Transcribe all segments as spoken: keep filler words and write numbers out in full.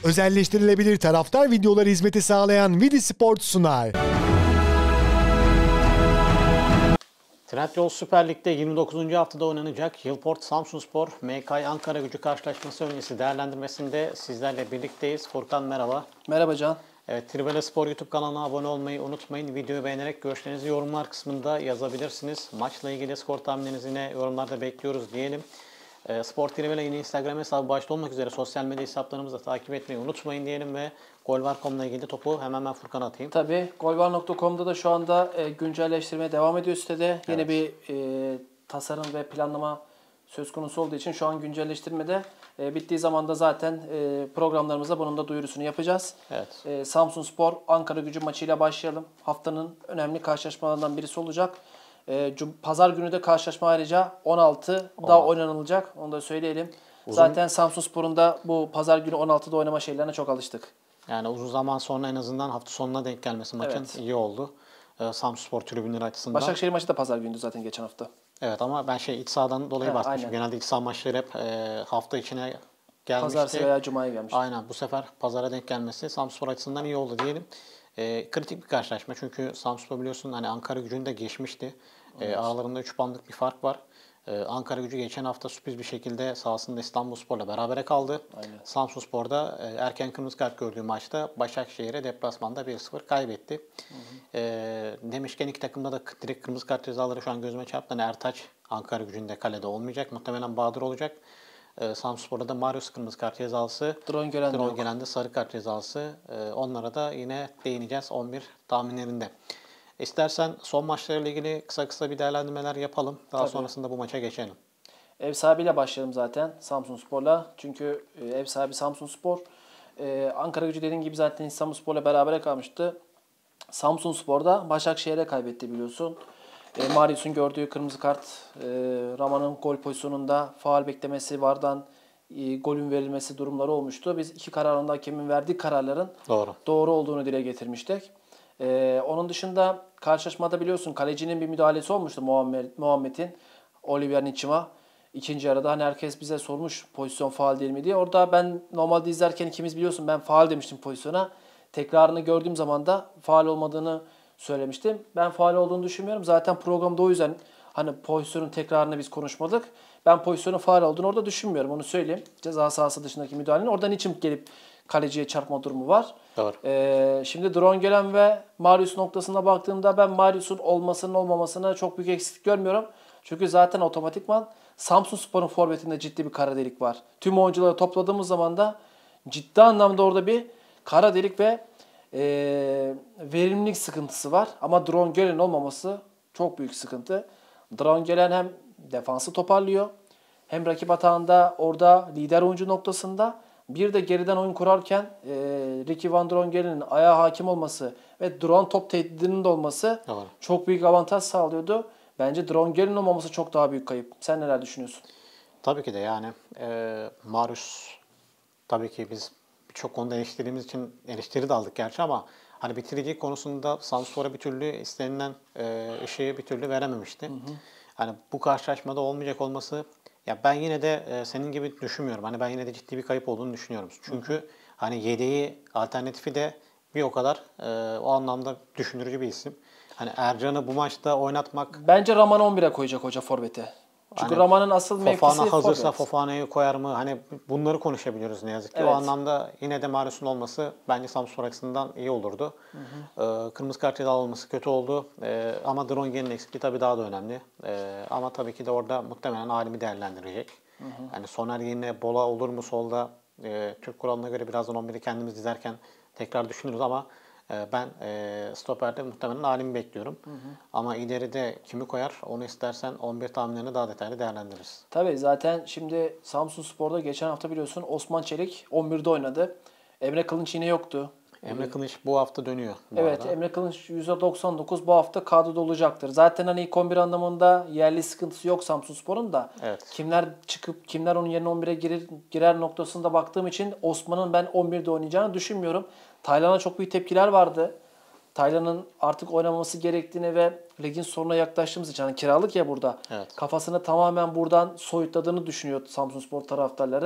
Özelleştirilebilir taraftar videoları hizmeti sağlayan Vidi Sport sunar. Trendyol Süper Lig'de yirmi dokuzuncu haftada oynanacak Yılport Samsunspor M K Ankaragücü karşılaşması öncesi değerlendirmesinde sizlerle birlikteyiz. Furkan merhaba. Merhaba Can. Evet, Tribüne Spor YouTube kanalına abone olmayı unutmayın. Videoyu beğenerek görüşlerinizi yorumlar kısmında yazabilirsiniz. Maçla ilgili skor tahminlerinizi yine yorumlarda bekliyoruz diyelim. E, Spor Tribüne yine Instagram hesabı başta olmak üzere sosyal medya hesaplarımızı da takip etmeyi unutmayın diyelim ve golvar nokta com'la ilgili topu hemen ben Furkan'a atayım. Tabii golvar nokta com'da da şu anda e, güncelleştirmeye devam ediyor sitede. Evet. Yeni bir e, tasarım ve planlama söz konusu olduğu için şu an güncelleştirmede. E, bittiği zaman da zaten e, programlarımızda bunun da duyurusunu yapacağız. Evet. E, Samsunspor Ankaragücü maçıyla başlayalım. Haftanın önemli karşılaşmalarından birisi olacak. E, Pazar günü de karşılaşma ayrıca on altıda oynanılacak. Onu da söyleyelim. Uzun... Zaten Samsunspor'un da bu pazar günü on altıda oynama şeylerine çok alıştık. Yani uzun zaman sonra en azından hafta sonuna denk gelmesi maçın evet. iyi oldu. Ee, Samsunspor tribünleri açısından. Başakşehir maçı da pazar gündü zaten geçen hafta. Evet ama ben şey iç sahadan dolayı ha, bahsetmişim. Aynen. Genelde iç saha maçları hep e, hafta içine gelmişti. Pazartesi veya Cuma'ya gelmişti. Aynen, bu sefer pazara denk gelmesi Samsunspor açısından iyi oldu diyelim. E, kritik bir karşılaşma çünkü Samsunspor biliyorsun hani Ankaragücü'nü de geçmişti. Evet. E, aralarında üç puanlık bir fark var. Ee, Ankaragücü geçen hafta sürpriz bir şekilde sahasında İstanbulspor'la berabere kaldı. Samsunspor'da e, erken kırmızı kart gördüğü maçta Başakşehir'e deplasmanda bir sıfır kaybetti. Hı hı. E, demişken iki takımda da direkt kırmızı kart cezaları şu an gözüme çarptı. Yani Ertaç Ankaragücü'nde kalede olmayacak. Muhtemelen Bahadır olacak. E, Samsunspor'da da Marius kırmızı kart cezası. Drongelen'de sarı kart cezası. E, onlara da yine değineceğiz on bir tahminlerinde. İstersen son maçlarıyla ilgili kısa kısa bir değerlendirmeler yapalım. Daha Tabii. sonrasında bu maça geçelim. Ev sahibiyle başlayalım zaten Samsunspor'la. Çünkü ev sahibi Samsunspor. Ee, Ankaragücü dediğim gibi zaten İstanbulspor'la berabere kalmıştı. Samsunspor'da Başakşehir'e kaybetti biliyorsun. E, Marius'un gördüğü kırmızı kart, e, Raman'ın gol pozisyonunda faul beklemesi, vardan e, golün verilmesi durumları olmuştu. Biz iki kararında hakemin verdiği kararların doğru, doğru olduğunu dile getirmiştik. Ee, onun dışında karşılaşmada biliyorsun kalecinin bir müdahalesi olmuştu Muhammed, Muhammed'in. Olivier Niçima. İkinci yarıda hani herkes bize sormuş pozisyon faul değil mi diye. Orada ben normalde izlerken ikimiz biliyorsun ben faul demiştim pozisyona. Tekrarını gördüğüm zaman da faul olmadığını söylemiştim. Ben faul olduğunu düşünmüyorum. Zaten programda o yüzden hani pozisyonun tekrarını biz konuşmadık. Ben pozisyonun faul olduğunu orada düşünmüyorum. Onu söyleyeyim. Ceza sahası dışındaki müdahalenin. Oradan için gelip kaleciye çarpma durumu var. Doğru. Ee, şimdi Drongelan ve Marius noktasına baktığımda ben Marius'un olmasının olmamasına çok büyük eksiklik görmüyorum. Çünkü zaten otomatikman Samsunspor'un forvetinde ciddi bir kara delik var. Tüm oyuncuları topladığımız zaman da ciddi anlamda orada bir kara delik ve e, verimlilik sıkıntısı var. Ama Drongelan olmaması çok büyük sıkıntı. Drongelan hem defansı toparlıyor hem rakip atağında orada lider oyuncu noktasında. Bir de geriden oyun kurarken e, Ricky Van Drongelen'in ayağa hakim olması ve duran top tehdidinin de olması Doğru. çok büyük avantaj sağlıyordu. Bence Drongelen'in olmaması çok daha büyük kayıp. Sen neler düşünüyorsun? Tabii ki de yani e, Marius tabii ki biz birçok konuda eleştirdiğimiz için eleştiri de aldık gerçi ama hani bitirici konusunda Samsunspor'a bir türlü istenilen e, ışığı bir türlü verememişti. Hı hı. Hani bu karşılaşmada olmayacak olması ya ben yine de e, senin gibi düşünmüyorum. Hani ben yine de ciddi bir kayıp olduğunu düşünüyorum. Çünkü hı hı. hani yedeği alternatifi de bir o kadar e, o anlamda düşündürücü bir isim. Hani Ercan'ı bu maçta oynatmak... Bence Raman on bire koyacak hoca forvete. Çünkü hani Raman'ın asıl mevkisi Fofana hazırsa Fofana'yı koyar mı? Hani bunları konuşabiliyoruz ne yazık ki. Evet. O anlamda yine de Marius'un olması bence Samsunspor açısından iyi olurdu. Hı hı. Ee, kırmızı kart ceza alması kötü oldu. Ee, ama Drongelen'in eksikliği tabii daha da önemli. Ee, ama tabii ki de orada muhtemelen Alim'i değerlendirecek. Hı hı. Yani Soner yerine Bola olur mu solda? Ee, Türk kuralına göre birazdan on biri kendimiz dizerken tekrar düşünürüz ama ben e, stoperde muhtemelen Alim'i bekliyorum. Hı hı. Ama ileride kimi koyar onu istersen on bir tahminlerini daha detaylı değerlendiririz. Tabii zaten şimdi Samsunspor'da geçen hafta biliyorsun Osman Çelik on birde oynadı. Emre Kılınç yine yoktu. Emre Kılınç bu hafta dönüyor. Bu evet arada. Emre Kılınç yüzde doksan dokuz bu hafta kadroda olacaktır. Zaten hani ilk on bir anlamında yerli sıkıntısı yok Samsunspor'un da. Evet. Kimler çıkıp kimler onun yerine on bire girer, girer noktasında baktığım için Osman'ın ben on birde oynayacağını düşünmüyorum. Taylan'a çok büyük tepkiler vardı. Taylan'ın artık oynamaması gerektiğini ve ligin sonuna yaklaştığımız için hani kiralık ya burada. Evet. Kafasını tamamen buradan soyutladığını düşünüyor Samsunspor taraftarları.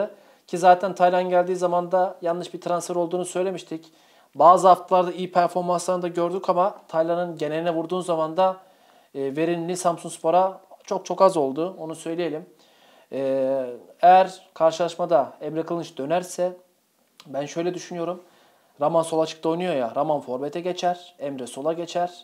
Ki zaten Taylan geldiği zaman da yanlış bir transfer olduğunu söylemiştik. Bazı haftalarda iyi performanslarını da gördük ama Taylan'ın geneline vurduğun zaman da e, verimli Samsunspor'a çok çok az oldu. Onu söyleyelim. E, eğer karşılaşmada Emre Kılınç dönerse ben şöyle düşünüyorum. Raman sol açıkta oynuyor ya. Raman forvete geçer. Emre sola geçer.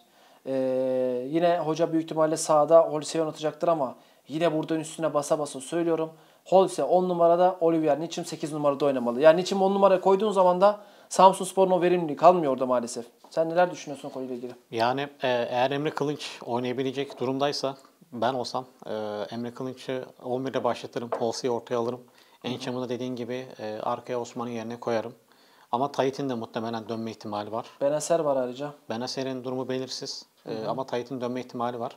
Ee, yine hoca büyük ihtimalle sağda Holse'yi oynatacaktır ama yine buradan üstüne basa basa söylüyorum. Holse on numarada, Olivier Niçim sekiz numarada oynamalı. Yani Niçim on numaraya koyduğun zaman da Samsunspor'un o verimliliği kalmıyor orada maalesef. Sen neler düşünüyorsun konuyla ilgili? Yani e, eğer Emre Kılınç oynayabilecek durumdaysa ben olsam e, Emre Kılınç'ı on birde başlatırım. Holse'yi ortaya alırım. Encham'ı da dediğin gibi e, arkaya Osman'ın yerine koyarım. Ama Tayyip'in de muhtemelen dönme ihtimali var. Benacer var ayrıca. Benacer'in durumu belirsiz e, ama Tayyip'in dönme ihtimali var.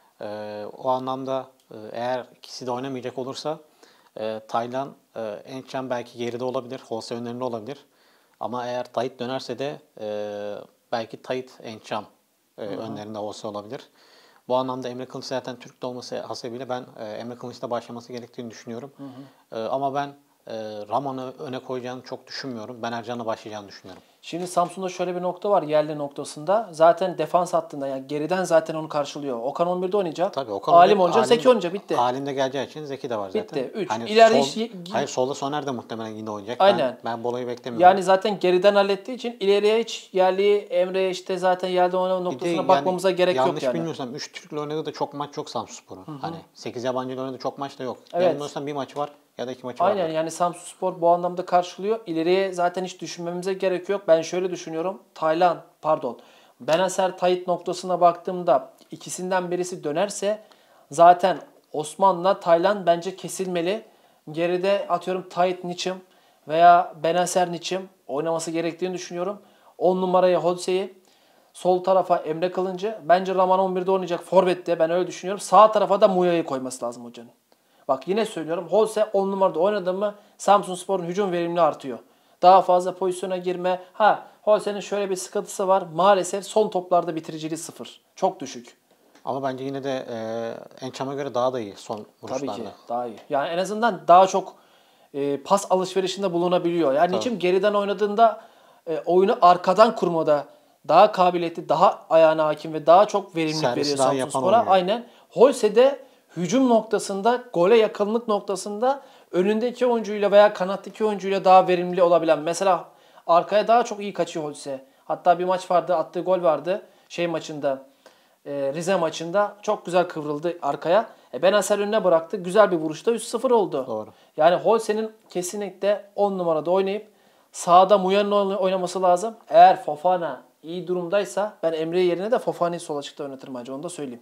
E, o anlamda e, eğer ikisi de oynamayacak olursa e, Taylan, e, Encham belki geride olabilir, Holse önlerinde olabilir. Ama eğer Tayyip dönerse de e, belki Tayyip, Encham e, önlerinde Holse olabilir. Bu anlamda Emre Kılınç zaten Türk olması hasebiyle ben e, Emre Kılınç'ta başlaması gerektiğini düşünüyorum. Hı hı. E, ama ben e, Raman'ı öne koyacağını çok düşünmüyorum. Ben Ercan'la başlayacağını düşünüyorum. Şimdi Samsun'da şöyle bir nokta var yerli noktasında. Zaten defans hattında yani geriden zaten onu karşılıyor. Okan on birde oynayacak. Tabii Okan Alim oynayacak, Zeki oynayacak. Bitti. Alim'de geleceği için Zeki de var zaten. Bitti. üç. Hani İleride sol, hiç... Hayır solda Soner de muhtemelen yine oynayacak. Aynen. Ben, ben Bolo'yu beklemiyorum. Yani zaten geriden hallettiği için ileriye hiç yerli Emre'ye işte zaten yerde oynama noktasına yani bakmamıza gerek yok yanlış yani. bilmiyorsam üç Türk'le oynadığı da çok maç yok Samsunspor'un. Hani sekiz yabancıyla oynadığı çok maç da yok. Evet. Yanılmıyorsam bir maç var ya da iki maçı var. Aynen yani Samsunspor bu anlamda karşılıyor. İleriye zaten hiç düşünmemize gerek yok. Ben şöyle düşünüyorum. Taylan, pardon. Benacer Tayyip noktasına baktığımda ikisinden birisi dönerse zaten Osman'la Taylan bence kesilmeli. Geride atıyorum Tayyip Niçim veya Benacer Niçim oynaması gerektiğini düşünüyorum. on numaraya Holse'yi, sol tarafa Emre Kılınç'ı. Bence Raman on birde oynayacak forvette, ben öyle düşünüyorum. Sağ tarafa da Muya'yı koyması lazım hocanın. Bak yine söylüyorum. Holse on numarada oynadı mı Samsunspor'un hücum verimliliği artıyor. Daha fazla pozisyona girme. Ha Holse'nin şöyle bir sıkıntısı var. Maalesef son toplarda bitiriciliği sıfır. Çok düşük. Ama bence yine de e, Encham'a göre daha da iyi son vuruşlarda. Tabii ki daha iyi. Yani en azından daha çok e, pas alışverişinde bulunabiliyor. Yani Tabii. niçin geriden oynadığında e, oyunu arkadan kurmada daha kabiliyetli, daha ayağına hakim ve daha çok verimlilik Servisi veriyor daha yapan Samsunspor'a. oynuyor. Aynen. Holse de hücum noktasında, gole yakınlık noktasında önündeki oyuncuyla veya kanattaki oyuncuyla daha verimli olabilen. Mesela arkaya daha çok iyi kaçıyor Holse. Hatta bir maç vardı, attığı gol vardı. Şey maçında, e, Rize maçında çok güzel kıvrıldı arkaya. E, Benacer önüne bıraktı. Güzel bir vuruşta üç sıfır oldu. Doğru. Yani Holse'nin kesinlikle on numarada oynayıp sağda Muya'nın oynaması lazım. Eğer Fofana iyi durumdaysa ben Emre yerine de Fofana'yı sol açıkta oynatırım bence, onu da söyleyeyim.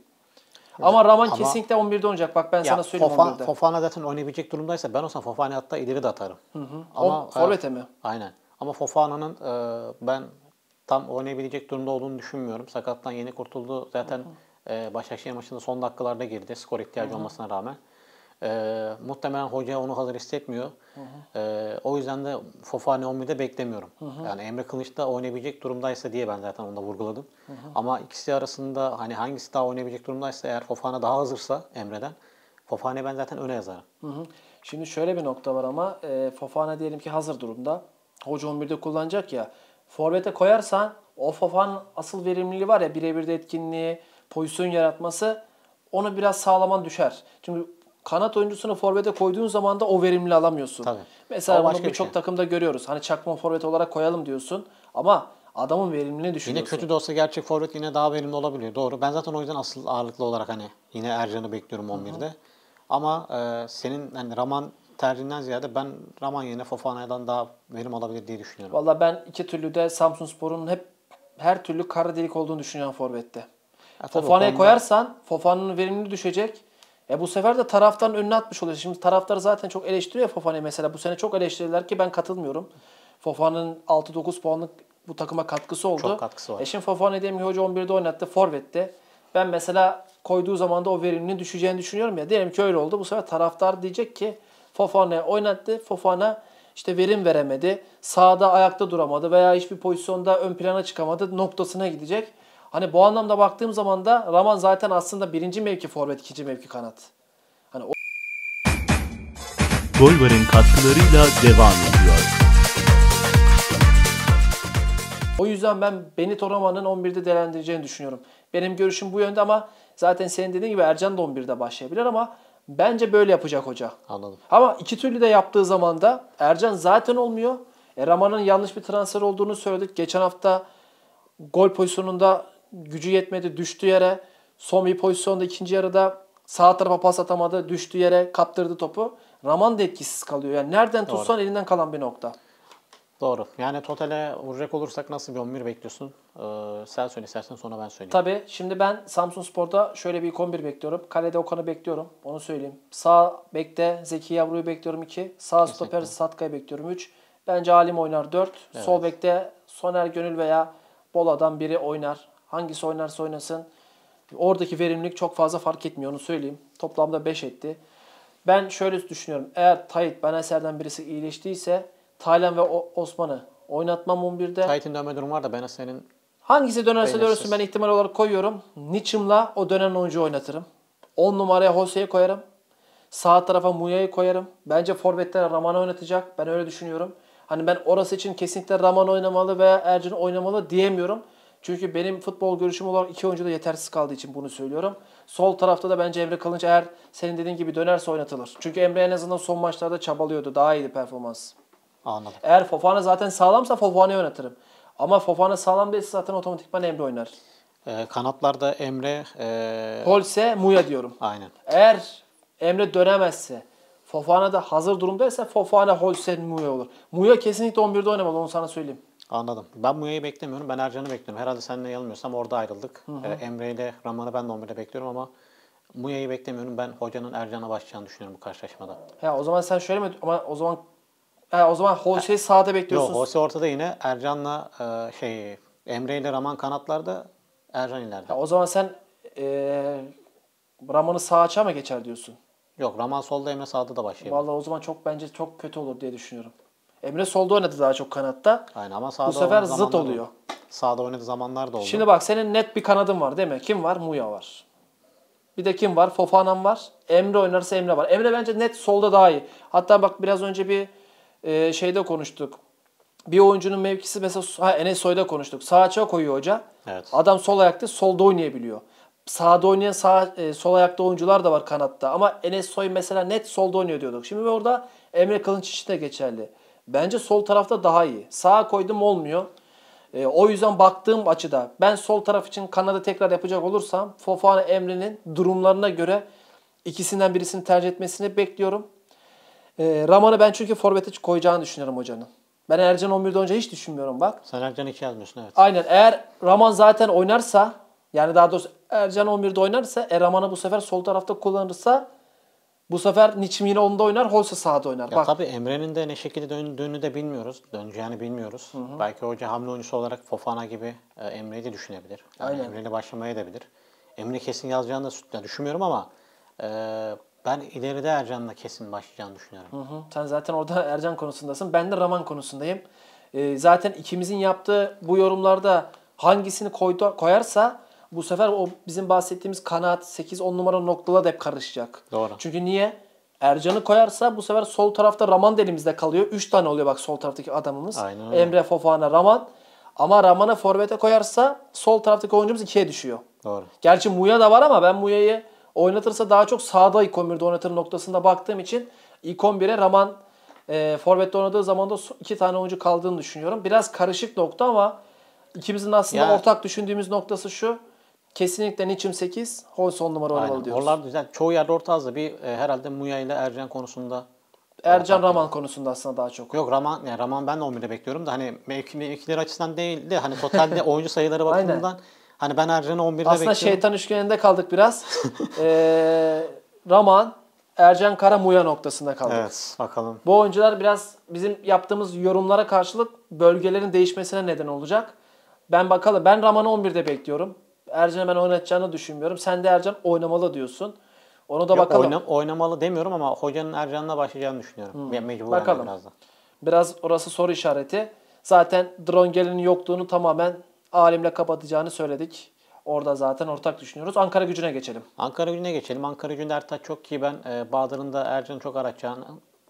Ama Raman Ama- kesinlikle on birde oynayacak. Bak ben Ya sana söyleyeyim Fofa- on birde. Fofana zaten oynayabilecek durumdaysa ben olsam Fofana'yı hatta ileri de atarım. Hı hı. O, forvete mi? Aynen. Ama Fofana'nın e, ben tam oynayabilecek durumda olduğunu düşünmüyorum. Sakattan yeni kurtuldu. Zaten e, Başakşehir maçında son dakikalarda girdi. Skor ihtiyacı hı hı. olmasına rağmen. E, muhtemelen hoca onu hazır hissetmiyor. Hı hı. E, o yüzden de Fofana on birde beklemiyorum. Hı hı. Yani Emre Kılıç da oynayabilecek durumdaysa diye ben zaten onu da vurguladım. Hı hı. Ama ikisi arasında hani hangisi daha oynayabilecek durumdaysa, eğer Fofana daha hazırsa Emre'den, Fofana'yı ben zaten öne yazarım. Hı hı. Şimdi şöyle bir nokta var ama e, Fofana diyelim ki hazır durumda. Hoca on birde kullanacak ya. Forvet'e koyarsan o Fofana'nın asıl verimliliği var ya, birebir etkinliği, pozisyon yaratması, onu biraz sağlaman düşer. Çünkü kanat oyuncusunu forvete koyduğun zaman da o verimliliği alamıyorsun. Tabii. Mesela O bunu başka bir birçok şey. takımda görüyoruz. Hani çakma forvet olarak koyalım diyorsun ama adamın verimliliğini Yine düşürüyorsun. kötü de olsa gerçek forvet yine daha verimli olabiliyor. Doğru. Ben zaten o yüzden asıl ağırlıklı olarak hani yine Ercan'ı bekliyorum on birde. Hı hı. Ama e, senin hani Raman tercihinden ziyade ben Raman yerine Fofana'dan daha verim alabilir diye düşünüyorum. Valla ben iki türlü de Samsunspor'un hep her türlü kara delik olduğunu düşünüyorum forvette. Fofana'ya konuda... koyarsan Fofana'nın verimliliği düşecek. E bu sefer de taraftarın önüne atmış oluyor. Şimdi taraftar zaten çok eleştiriyor Fofana'yı mesela. Bu sene çok eleştirirler ki ben katılmıyorum. Fofana'nın altı dokuz puanlık bu takıma katkısı oldu. Çok katkısı var. E şimdi Fofana diyelim ki hoca on birde oynattı forvette. Ben mesela koyduğu zaman da o verimliliğin düşeceğini düşünüyorum ya. Diyelim ki öyle oldu. Bu sefer taraftar diyecek ki Fofana'ya oynattı. Fofana işte verim veremedi. Sağda ayakta duramadı veya hiçbir pozisyonda ön plana çıkamadı noktasına gidecek. Hani bu anlamda baktığım zaman da Raman zaten aslında birinci mevki forvet, ikinci mevki kanat. Hani o Golvar'ın katkılarıyla devam ediyor. O yüzden ben Benito Raman'ın on birde değerlendireceğini düşünüyorum. Benim görüşüm bu yönde ama zaten senin dediğin gibi Ercan da on birde başlayabilir ama bence böyle yapacak hoca. Anladım. Ama iki türlü de yaptığı zaman da Ercan zaten olmuyor. E, Raman'ın yanlış bir transfer olduğunu söyledik. Geçen hafta gol pozisyonunda gücü yetmedi, düştü yere. Son bir pozisyonda ikinci yarıda sağ tarafa pas atamadı, düştü yere, kaptırdı topu. Raman da etkisiz kalıyor. Yani nereden tutsan Doğru. elinden kalan bir nokta. Doğru. Yani totale vuracak olursak nasıl bir on bir bekliyorsun? Ee, sen söyle istersen sonra ben söyleyeyim. Tabii şimdi ben Samsunspor'da şöyle bir ilk on bir bekliyorum. Kalede Okan'ı bekliyorum. Onu söyleyeyim. Sağ bekte Zeki Yavru'yu bekliyorum iki. Sağ Kesinlikle. stoper Satka'yı bekliyorum üç. Bence Halim oynar dört. Evet. Sol bekte Soner Gönül veya Bola'dan biri oynar. Hangisi oynarsa oynasın. Oradaki verimlilik çok fazla fark etmiyor onu söyleyeyim. Toplamda beş etti. Ben şöyle düşünüyorum. Eğer Tayyip Benaser'den birisi iyileştiyse Taylan ve O- Osman'ı oynatmam on birde. Tayyip'in dönme durumu var da ben senin Hangisi dönerse Belirsiz. dönsün ben ihtimal olarak koyuyorum. Niçim'la o dönen oyuncu oynatırım. on numaraya Jose'yi koyarım. Sağ tarafa Muya'yı koyarım. Bence forvetler Raman oynatacak. Ben öyle düşünüyorum. Hani ben orası için kesinlikle Raman oynamalı veya Ercan oynamalı diyemiyorum. Çünkü benim futbol görüşüm olarak iki oyuncu da yetersiz kaldığı için bunu söylüyorum. Sol tarafta da bence Emre Kılınç eğer senin dediğin gibi dönerse oynatılır. Çünkü Emre en azından son maçlarda çabalıyordu. Daha iyiydi performans. anladım. Eğer Fofana zaten sağlamsa Fofana'yı oynatırım. Ama Fofana sağlam değilse zaten otomatikman Emre oynar. Ee, kanatlarda Emre e, Holse Muya diyorum. aynen. Eğer Emre dönemezse, Fofana da hazır durumdaysa Fofana, Holse, Muya olur. Muya kesinlikle on birde oynamalı onu sana söyleyeyim. Anladım. Ben Muya'yı beklemiyorum. Ben Ercan'ı bekliyorum. Herhalde seninle yanılmıyorsam orada ayrıldık. Ee, Emre ile Raman'ı ben de on birde bekliyorum ama Muya'yı beklemiyorum. Ben hocanın Ercan'a başlayacağını düşünüyorum bu karşılaşmada. Ya o zaman sen şöyle mi ama o zaman he, o zaman Holse'yi sağda bekliyorsun. Yok, Jose ortada yine. Ercan'la e, şey Emre ile Raman kanatlarda, Ercan ileride. Ya o zaman sen eee Raman'ı sağ açığa mı geçer diyorsun? Yok, Raman solda, Emre sağda da başlayabilir. Vallahi o zaman çok bence çok kötü olur diye düşünüyorum. Emre solda oynadı daha çok kanatta. Aynen ama sağda Bu sefer oynadığı zıt zamanlar da oluyor. oldu. Sağda oynadığı zamanlar da oldu. Şimdi bak senin net bir kanadın var değil mi? Kim var? Muya var. Bir de kim var? Fofana'm var. Emre oynarsa Emre var. Emre bence net solda daha iyi. Hatta bak biraz önce bir e, şeyde konuştuk. Bir oyuncunun mevkisi mesela ha, Enes Soy'da konuştuk. Sağ açığa koyuyor hoca. Evet. Adam sol ayakta solda oynayabiliyor. Sağda oynayan sağ, e, sol ayakta oyuncular da var kanatta. Ama Enes Soy mesela net solda oynuyor diyorduk. Şimdi orada Emre Kılınç için de geçerli. Bence sol tarafta daha iyi. Sağa koydum olmuyor. E, o yüzden baktığım açıda ben sol taraf için kanadı tekrar yapacak olursam Fofana Emre'nin durumlarına göre ikisinden birisini tercih etmesini bekliyorum. E, Raman'ı ben çünkü forvete koyacağını düşünüyorum hocanın. Ben Ercan on birde önce hiç düşünmüyorum bak. Sen Ercan'ı iki yazmıyorsun, evet. Aynen eğer Raman zaten oynarsa yani daha doğrusu Ercan on birde oynarsa e, Raman'ı bu sefer sol tarafta kullanırsa bu sefer Niçim yine onda oynar, Holse sağda oynar. Ya Bak tabii Emre'nin de ne şekilde döndüğünü de bilmiyoruz. Döneceğini bilmiyoruz. Belki hoca hamle oyuncusu olarak Fofana gibi e, Emre'yi de düşünebilir. Yani Aynen. Emre'yle başlamaya da bilir. Emre kesin yazacağını da düşünmüyorum ama e, ben ileride Ercan'la kesin başlayacağını düşünüyorum. Hı hı. Sen zaten orada Ercan konusundasın. Ben de Raman konusundayım. Ee, zaten ikimizin yaptığı bu yorumlarda hangisini koydu, koyarsa bu sefer o bizim bahsettiğimiz kanat sekiz on numara noktalar da hep karışacak. Doğru. Çünkü niye? Ercan'ı koyarsa bu sefer sol tarafta Raman da elimizde kalıyor. üç tane oluyor bak sol taraftaki adamımız. Aynen öyle. Emre, Fofana, Raman. Ama Raman'ı forvete koyarsa sol taraftaki oyuncumuz ikiye düşüyor. Doğru. Gerçi Muya da var ama ben Muya'yı oynatırsa daha çok sağda ilk on birde oynatır noktasında baktığım için ilk on bire Raman e, forvette oynadığı zaman da iki tane oyuncu kaldığını düşünüyorum. Biraz karışık nokta ama ikimizin aslında Ya- ortak düşündüğümüz noktası şu. Kesinlikle Niçim sekiz, Holse on numara oynamalı Aynen. diyoruz. Oralar güzel. Çoğu yerde orta azdı. Bir e, herhalde Muya ile Ercan konusunda. Ercan ortak Raman konusunda aslında daha çok. Yok, Raman, yani Raman ben de on birde bekliyorum da hani mevki, mevkileri açısından değil de hani totalde oyuncu sayıları Aynen. bakımından hani ben Ercan'ı on birde Aslında bekliyorum. şeytan üçgeninde kaldık biraz. ee, Raman, Ercan Kara, Muya noktasında kaldık. Evet, bakalım. Bu oyuncular biraz bizim yaptığımız yorumlara karşılık bölgelerin değişmesine neden olacak. Ben bakalım. Ben Raman'ı on birde bekliyorum. Ercan'ı ben oynatacağını düşünmüyorum. Sen de Ercan oynamalı diyorsun. Onu da Yok, bakalım. oyna- oynamalı demiyorum ama hocanın Ercan'la başlayacağını düşünüyorum. Hmm. Mecburen Bakalım. biraz da. Biraz orası soru işareti. Zaten Drongel'in yokluğunu tamamen Alim'le kapatacağını söyledik. Orada zaten ortak düşünüyoruz. Ankara Gücü'ne geçelim. Ankara Gücü'ne geçelim. Ankara Gücü'nde Ertaç çok iyi. Ben e, Bahadır'ın da Ercan'ı çok aratacağını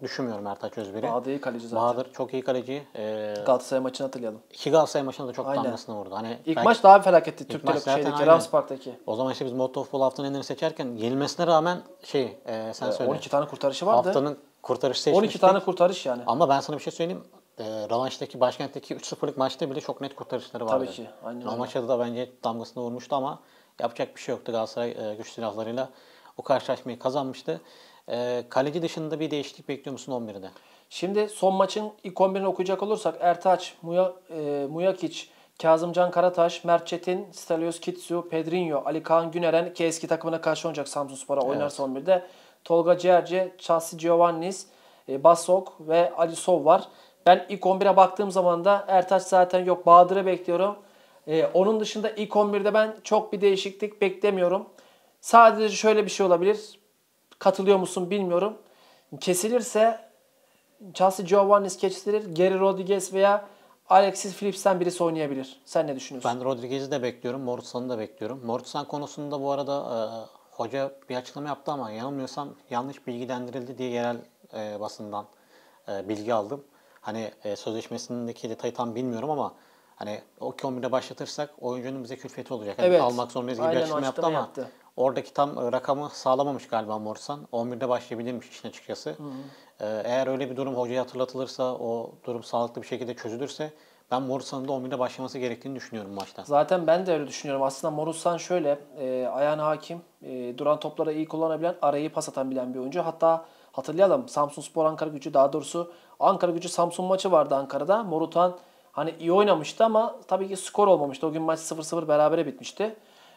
düşünmüyorum Ertaç Özbir'i. Bahadır iyi kaleci zaten. Bahadır çok iyi kaleci. Ee, Galatasaray maçını hatırlayalım. iki Galatasaray maçında da çok Aynen. damgasını vurdu. Hani İlk belki- maç daha bir felaketti. Türk maç Telekom zaten şeydeki, aynen. Rams Park'taki. O zaman işte biz Motto Futbol haftanın enlerini seçerken yenilmesine rağmen şey e, sen söyle. on iki tane kurtarışı vardı. Haftanın kurtarışı on seçmiştik. iki tane kurtarış yani. Ama ben sana bir şey söyleyeyim. E, Rövanş'taki başkentteki üç sıfırlık maçta bile çok net kurtarışları vardı. Tabii ki, aynen O öyle. maçta da bence damgasını vurmuştu ama yapacak bir şey yoktu. Galatasaray e, güç silahlarıyla o karşılaşmayı kazanmıştı. E, kaleci dışında bir değişiklik bekliyor musun on birde? Şimdi son maçın ilk on birini okuyacak olursak Ertaç, Muya, e, Muyakiç, Kazımcan Karataş, Mert Çetin, Stelios Kitsu, Pedrinho, Ali Kaan Güneren ki eski takımına karşı oynayacak Samsunspor'a oynarsa on birde. Tolga Ciğerci, Chelsea Giovannis, e, Basok ve Ali Sov var. Ben ilk on bire baktığım zaman da Ertaç zaten yok. Bahadır'ı bekliyorum. E, onun dışında ilk on birde ben çok bir değişiklik beklemiyorum. Sadece şöyle bir şey olabilir. Katılıyor musun bilmiyorum. Kesilirse Chelsea Giovannis kesilir. Geri Rodriguez veya Alexis Phillips'ten birisi oynayabilir. Sen ne düşünüyorsun? Ben Rodriguez'i de bekliyorum. Morutan'ı da bekliyorum. Morutan konusunda bu arada e, hoca bir açıklama yaptı ama yanılmıyorsam yanlış bilgilendirildi diye yerel e, basından e, bilgi aldım. Hani e, sözleşmesindeki detayı tam bilmiyorum ama hani o iki on birde başlatırsak oyuncunun bize külfeti olacak. Yani Evet. almak zorundayız gibi bir Aynen, o açıklama yaptı açıklama ama yaptı. oradaki tam e, rakamı sağlamamış galiba Morutan. on birde başlayabilirmiş işin açıkçası. E, eğer öyle bir durum hocaya hatırlatılırsa, o durum sağlıklı bir şekilde çözülürse ben Morutan'ın da on birde başlaması gerektiğini düşünüyorum maçta. Zaten ben de öyle düşünüyorum. Aslında Morusan şöyle, e, ayağına hakim, e, duran topları iyi kullanabilen, arayı pas atan bilen bir oyuncu. Hatta hatırlayalım Samsunspor Ankara Gücü, daha doğrusu Ankara Gücü Samsun maçı vardı Ankara'da. Morutan hani iyi oynamıştı ama tabii ki skor olmamıştı. O gün maç sıfır sıfır berabere bitmişti.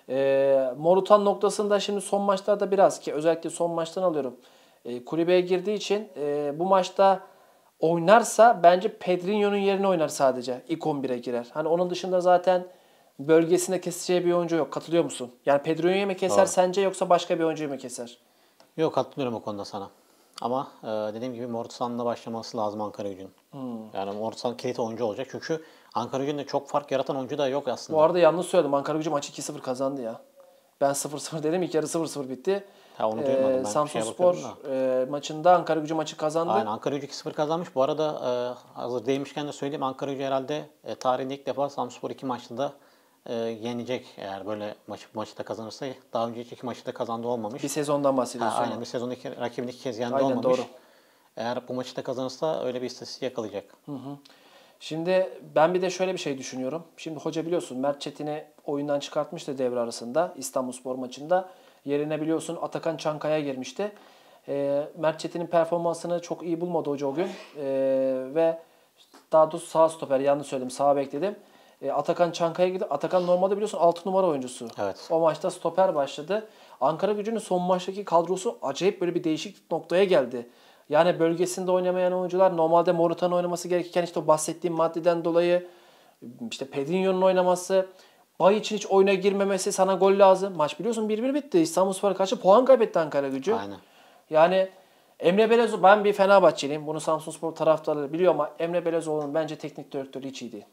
E, Morutan noktasında şimdi son maçlarda biraz ki özellikle son maçtan alıyorum. E, kulübeye girdiği için e, bu maçta oynarsa bence Pedrinho'nun yerine oynar sadece. İlk on bire girer. Hani onun dışında zaten bölgesinde keseceği bir oyuncu yok. Katılıyor musun? Yani Pedrinho'yu mu keser Doğru. sence yoksa başka bir oyuncuyu mu keser? Yok, katılıyorum o konuda sana. Ama e, dediğim gibi Morutan'la başlaması lazım Ankara Gücü'nün. Hmm. Yani Morutan kilit oyuncu olacak. Çünkü Ankara Gücü'nde çok fark yaratan oyuncu da yok aslında. Bu arada yanlış söyledim. Ankara Gücü maçı iki sıfır kazandı ya. Ben sıfır sıfır dedim. İlk yarı sıfır sıfır bitti. Ha, onu duymadım ben. Bir şeye Samsunspor bakıyordum e, maçında Ankara Gücü maçı kazandı. Aynen, Ankara Gücü iki sıfır kazanmış. Bu arada e, hazır değmişken de söyleyeyim. Ankara Gücü herhalde e, tarihinde ilk defa Samsunspor iki maçta da e, yenecek. Eğer böyle maçı, maçı da kazanırsa. Daha önce iki maçı da kazandığı olmamış. Bir sezondan Ha, bahsediyorsun. aynen, bir sezonda iki, rakibini iki kez yendi Aynen, olmamış. doğru. Eğer bu maçı da kazanırsa öyle bir istatistik yakalayacak. Şimdi ben bir de şöyle bir şey düşünüyorum. Şimdi hoca biliyorsun Mert Çetin'i oyundan çıkartmıştı devre arasında İstanbulspor maçında. Yerine biliyorsun Atakan Çankaya girmişti. Ee, Mert Çetin'in performansını çok iyi bulmadı hoca o gün. Ee, ve daha doğrusu sağ stoper, yanlış söyledim, sağ bek dedim. Ee, Atakan Çankaya girdi. Atakan normalde biliyorsun altı numara oyuncusu. Evet. O maçta stoper başladı. Ankara Gücü'nün son maçtaki kadrosu acayip böyle bir değişik noktaya geldi. Yani bölgesinde oynamayan oyuncular normalde Morutan'ın oynaması gerekirken işte o bahsettiğim maddeden dolayı işte Pedrinho'nun oynaması, Bay için hiç oyuna girmemesi, sana gol lazım. Maç biliyorsun bir bir bitti. İstanbulspor'a karşı puan kaybetti Ankara Gücü. Aynen. Yani Emre Belezoğlu, ben bir Fenerbahçeliyim. Bunu Samsunspor taraftarları biliyor ama Emre Belezoğlu'nun bence teknik direktörü hiç iyi değil.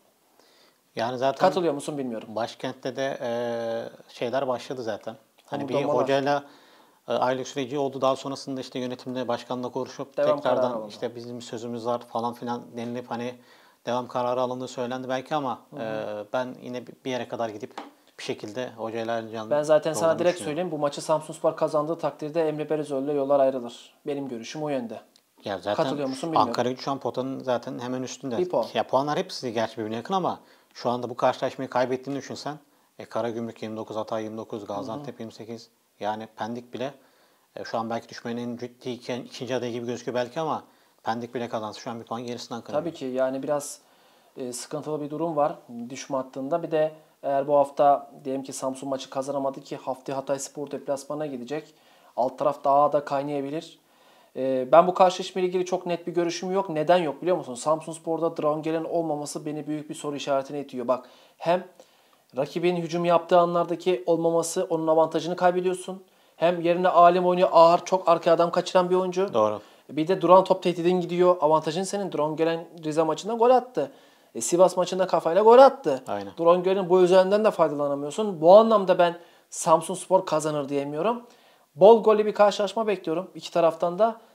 Yani zaten Katılıyor musun bilmiyorum. başkentte de e, şeyler başladı zaten. Hani bir Umutlamalar. hocayla e, aylık süreci oldu. Daha sonrasında işte yönetimle, başkanla konuşup Devam kararı tekrardan alındı. işte bizim bir sözümüz var falan filan denilip hani devam kararı alındığı söylendi belki ama e, ben yine bir yere kadar gidip bir şekilde hocayla ayrılacağını Ben zaten sana olduğunu direkt düşünüyorum. söyleyeyim. Bu maçı Samsunspor kazandığı takdirde Emre Belezoğlu'yla yollar ayrılır. Benim görüşüm o yönde. Ya zaten Katılıyor musun bilmiyorum. Ankara Gücü şu an potanın zaten hemen üstünde. Bir puan. Ya puanlar hepsi gerçi birbirine yakın ama şu anda bu karşılaşmayı kaybettiğini düşünsen e, Karagümrük yirmi dokuz, Hatay yirmi dokuz, Gaziantep yirmi sekiz, yani Pendik bile e, şu an belki düşmenin en ciddi iki, ikinci adayı gibi gözüküyor belki ama Pendik bile kazansa şu an bir puan gerisinden Ankara Tabii Gücü. ki yani biraz e, sıkıntılı bir durum var düşme hattında. Bir de eğer bu hafta diyelim ki Samsun maçı kazanamadı ki haftaya Hatayspor deplasmana gidecek. Alt taraf daha da kaynayabilir. E, ben bu karşılaşmayla ilgili çok net bir görüşüm yok. Neden yok biliyor musun? Samsunspor'da Draungelen olmaması beni büyük bir soru işaretine itiyor. Bak hem rakibin hücum yaptığı anlardaki olmaması, onun avantajını kaybediyorsun. Hem yerine Alim oynuyor, ağır, çok arkaya adam kaçıran bir oyuncu. Doğru. Bir de duran top tehdidin gidiyor. Avantajın senin. Draungelen Rize maçında gol attı. E, Sivas maçında kafayla gol attı. Aynen. Draungelen'in bu özelliğinden de faydalanamıyorsun. Bu anlamda ben Samsunspor kazanır diyemiyorum. Bol gollü bir karşılaşma bekliyorum. İki taraftan da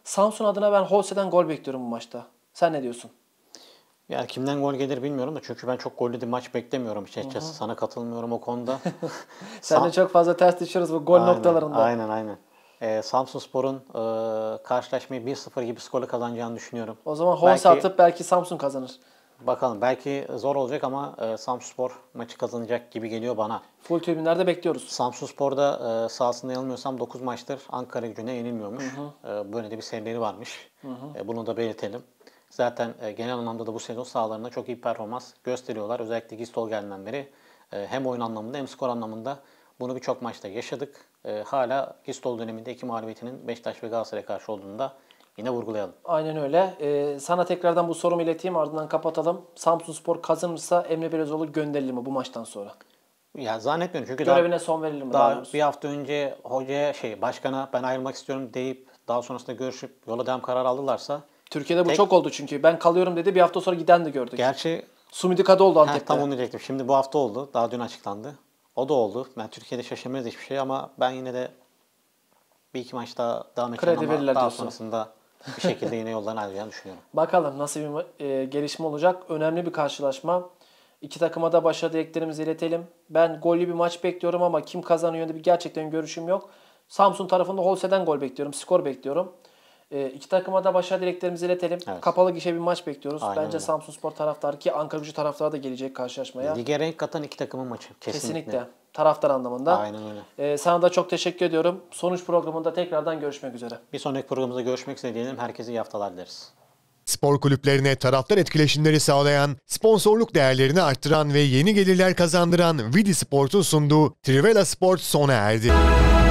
Samsun adına ben Holse'den gol bekliyorum bu maçta. Sen ne diyorsun? Yani kimden gol gelir bilmiyorum da çünkü ben çok gollü bir maç beklemiyorum açıkçası. Sana katılmıyorum o konuda. Sen de çok fazla ters düşüyoruz bu gol aynen, noktalarında. Aynen aynen. Ee, Samsunspor'un e, karşılaşmayı bir sıfır gibi skorla kazanacağını düşünüyorum. O zaman Holse Belki- atıp belki Samsun kazanır. Bakalım belki zor olacak ama e, Samsunspor maçı kazanacak gibi geliyor bana. Full tribünlerde bekliyoruz. Samsunspor'da e, sahasında yanılmıyorsam dokuz maçtır Ankara Gücü'ne yenilmiyormuş. E, böyle de bir serileri varmış. E, bunu da belirtelim. Zaten e, genel anlamda da bu sezon sahalarında çok iyi performans gösteriyorlar. Özellikle Gistol geldiğinden beri e, hem oyun anlamında hem skor anlamında bunu birçok maçta yaşadık. E, hala Gistol döneminde iki mağlubiyetinin Beşiktaş ve Galatasaray'a karşı olduğunu da yine vurgulayalım. Aynen öyle. Ee, sana tekrardan bu sorumu ileteyim, ardından kapatalım. Samsunspor kazanırsa Emre Belözoğlu gönderilir mi bu maçtan sonra? Ya zannetmiyorum çünkü Görevine daha, son verilir mi? daha daha doğrusu? bir hafta önce hocaya şey başkana ben ayrılmak istiyorum deyip daha sonrasında görüşüp yola devam kararı aldılarsa Türkiye'de bu tek- çok oldu çünkü. Ben kalıyorum dedi, bir hafta sonra giden de gördük. gerçi Sumidika'da oldu heh, Antep'te. tam onu diyecektim. Şimdi bu hafta oldu. Daha dün açıklandı. O da oldu. Ben Türkiye'de şaşırmayız hiçbir şey ama ben yine de bir iki maç daha devam edeceğim Kredi ama verirler daha diyorsun. sonrasında bir şekilde yine yollarına ayrılacağını düşünüyorum. Bakalım nasıl bir e, gelişme olacak. Önemli bir karşılaşma. İki takıma da başarı dileklerimizi iletelim. Ben gollü bir maç bekliyorum ama kim kazanıyor yönünde bir gerçekten görüşüm yok. Samsun tarafında Holse'den gol bekliyorum. Skor bekliyorum. E, iki takıma da başarı dileklerimizi iletelim. Evet. Kapalı gişe bir maç bekliyoruz. Aynen Bence öyle. Samsunspor taraftarı ki Ankaragücü taraftarı da gelecek karşılaşmaya. Lige renk katan iki takımın maçı. Kesinlikle. Kesinlikle. Taraftar anlamında. Aynen öyle. E, sana da çok teşekkür ediyorum. Sonuç programında tekrardan görüşmek üzere. Bir sonraki programımızda görüşmek üzere diyelim. Herkese iyi haftalar dileriz. Spor kulüplerine taraftar etkileşimleri sağlayan, sponsorluk değerlerini arttıran ve yeni gelirler kazandıran Vidi Sport'un sunduğu Trivela Sport sona erdi.